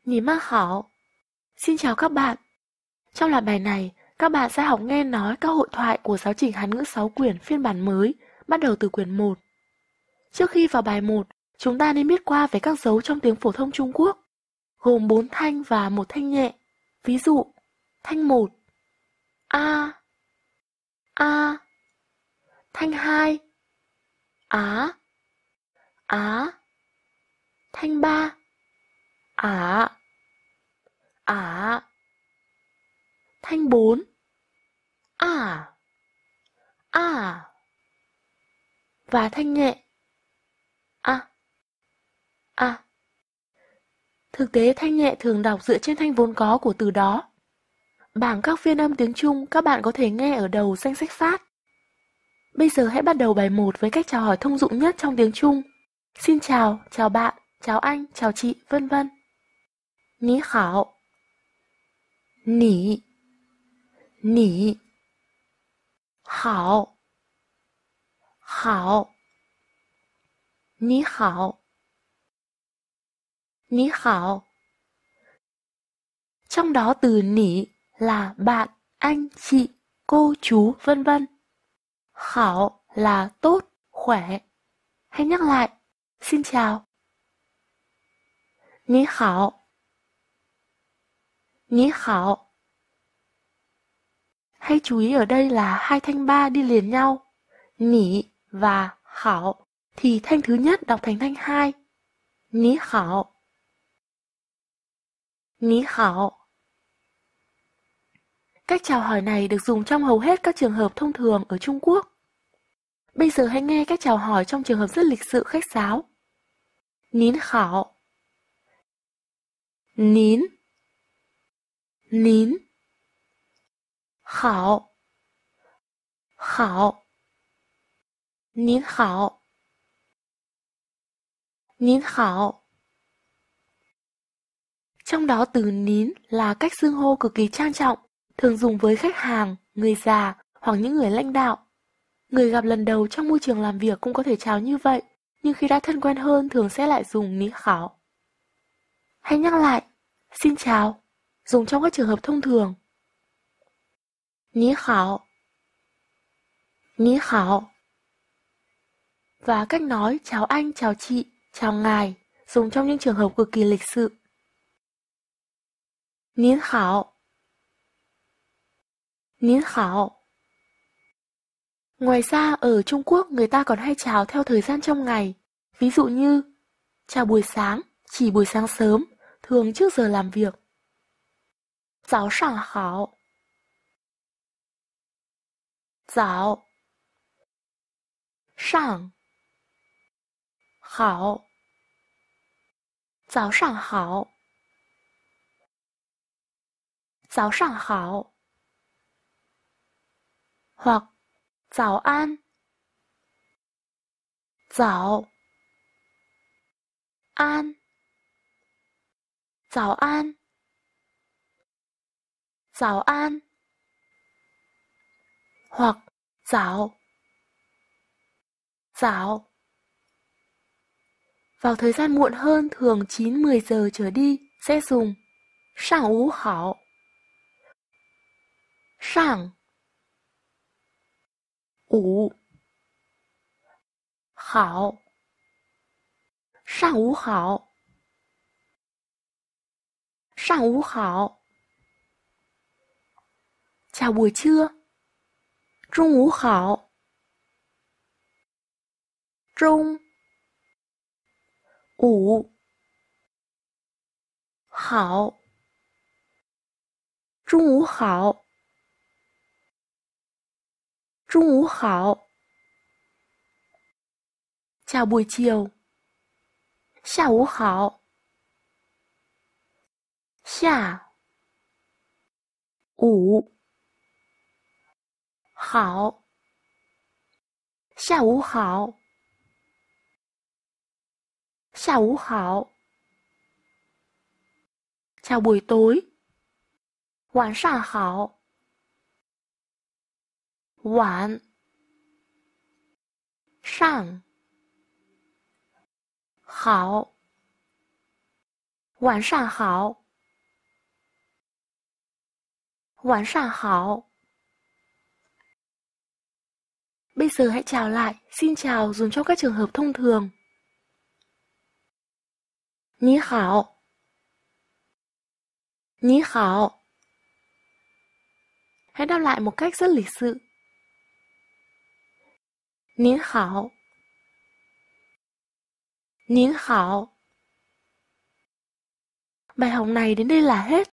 Nhí ma hảo. Xin chào các bạn. Trong loạt bài này, các bạn sẽ học nghe nói các hội thoại của giáo trình Hán ngữ 6 quyển phiên bản mới, bắt đầu từ quyển 1. Trước khi vào bài 1, chúng ta nên biết qua về các dấu trong tiếng phổ thông Trung Quốc, gồm 4 thanh và 1 thanh nhẹ. Ví dụ, thanh 1, a, a. Thanh 2, á, á. Thanh 3, ả, ả. Thanh 4, à, à. Và thanh nhẹ, a, a. Thực tế thanh nhẹ thường đọc dựa trên thanh vốn có của từ đó. Bảng các phiên âm tiếng Trung các bạn có thể nghe ở đầu danh sách phát. Bây giờ hãy bắt đầu bài 1 với cách chào hỏi thông dụng nhất trong tiếng Trung. Xin chào bạn, chào anh, chào chị, vân vân. Ní hảo. Nỉ. Nỉ. Hảo. Hảo. Ní hảo. Ní hảo. Trong đó từ nỉ là bạn, anh, chị, cô, chú, vân vân. Hảo là tốt, khỏe. Hãy nhắc lại. Xin chào. Ní hảo. Ní hảo. Hãy chú ý ở đây là hai thanh ba đi liền nhau. Nỉ và hảo thì thanh thứ nhất đọc thành thanh 2. Ní hảo. Ní hảo. Cách chào hỏi này được dùng trong hầu hết các trường hợp thông thường ở Trung Quốc. Bây giờ hãy nghe cách chào hỏi trong trường hợp rất lịch sự khách sáo. Nín hảo. Nín. Nín. Hảo. Hảo. Nín hảo. Nín hảo. Trong đó từ nín là cách xưng hô cực kỳ trang trọng, thường dùng với khách hàng, người già hoặc những người lãnh đạo. Người gặp lần đầu trong môi trường làm việc cũng có thể chào như vậy, nhưng khi đã thân quen hơn thường sẽ lại dùng ní hảo. Hãy nhắc lại, xin chào, dùng trong các trường hợp thông thường. Ní hảo. Ní hảo. Và cách nói chào anh, chào chị, chào ngài, dùng trong những trường hợp cực kỳ lịch sự. Nín hảo. Nín hảo. Ngoài ra, ở Trung Quốc người ta còn hay chào theo thời gian trong ngày. Ví dụ như chào buổi sáng, chỉ buổi sáng sớm, thường trước giờ làm việc.早上好.早. Sàng. Hảo. 早上好. 早上好. Hoặc 早安. 早. An. 早安. 早安. Hoặc 早. 早. Vào thời gian muộn hơn thường 9-10 giờ trở đi sẽ dùng sàng ú hảo. Sàng. Ủ. Hảo. Sàng ú hảo. Sàng ú hảo. Chào buổi trưa. Trung ú hảo. Trung. Ủ. Hảo. Trung ú hảo. Trung ú hảo. Chào buổi chiều. Xà ú hảo. Xà. Ủ. Hảo. Xà ú hảo. Xà ú hảo. Chào buổi tối.晚上好.晚. Sàng. Hảo. 晚上好，晚上好. Bây giờ hãy chào lại, xin chào dùng trong các trường hợp thông thường. 你好，你好. Hãy đáp lại một cách rất lịch sự. 您好，您好. Bài học này đến đây là hết.